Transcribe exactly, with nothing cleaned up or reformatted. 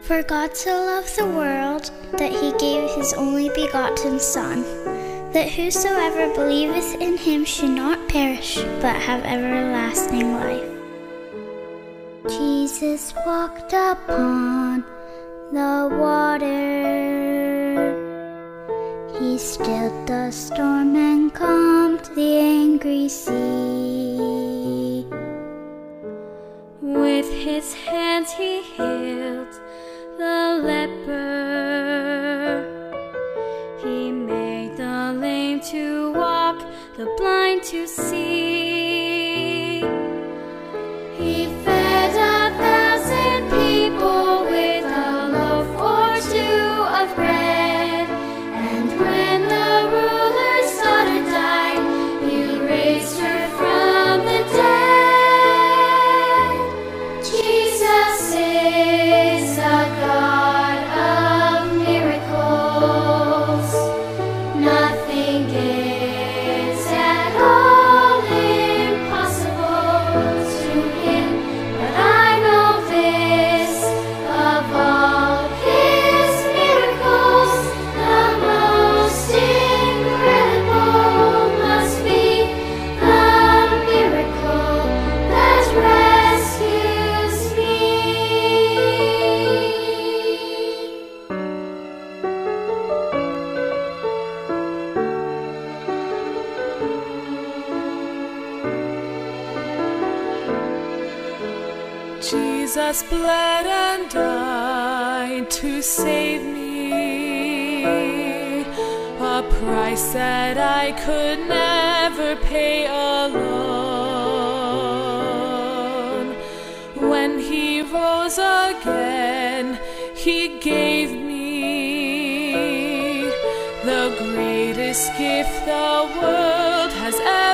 For God so loved the world, that he gave his only begotten Son, that whosoever believeth in him should not perish, but have everlasting life. Jesus walked upon the water. He stilled the storm and calmed the angry sea. With his hands he healed the leper. He made the lame to walk, the blind to see. He fed a thousand people with a loaf or two of bread. And when the ruler's daughter died, he raised her from the dead. Jesus is a God of miracles. Nothing is at all impossible to him. But I know this, of all his miracles, the most incredible must be the miracle that rescues me. Jesus bled and died to save me, a price that I could never pay alone. When he rose again, he gave me the greatest gift the world has ever